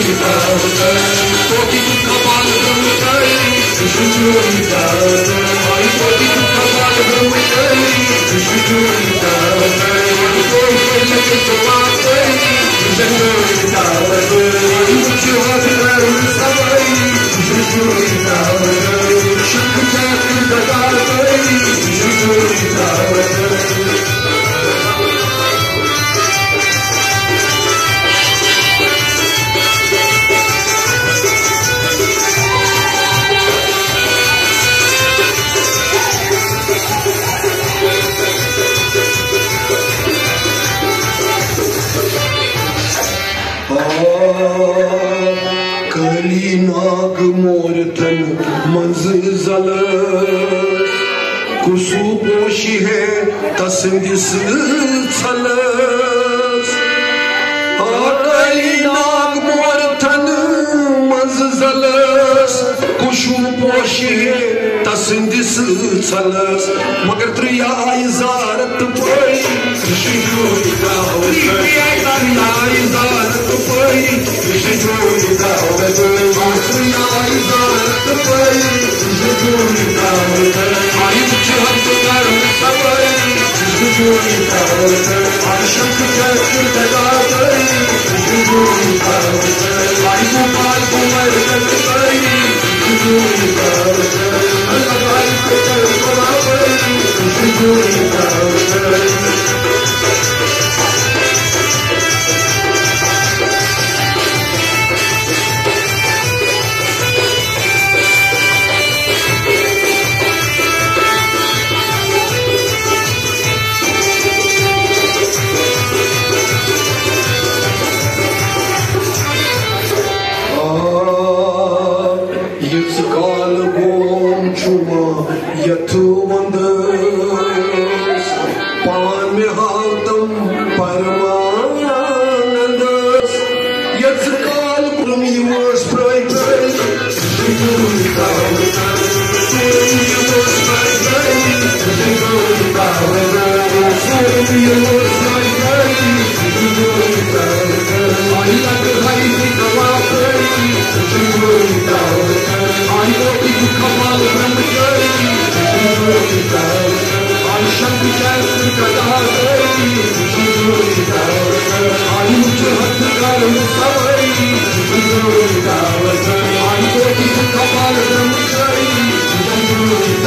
कली नाग मोरतन मंज जलस कुसु पोशी है तसंदिस छलस कली नाग मोरतन मंज जलस कुसु पोशी है तसंदिस छलस मगर त्रिया इजारत पई यथु वंदस पान में हालतम परमानंदस यथ काल कुलम युवस प्राइटस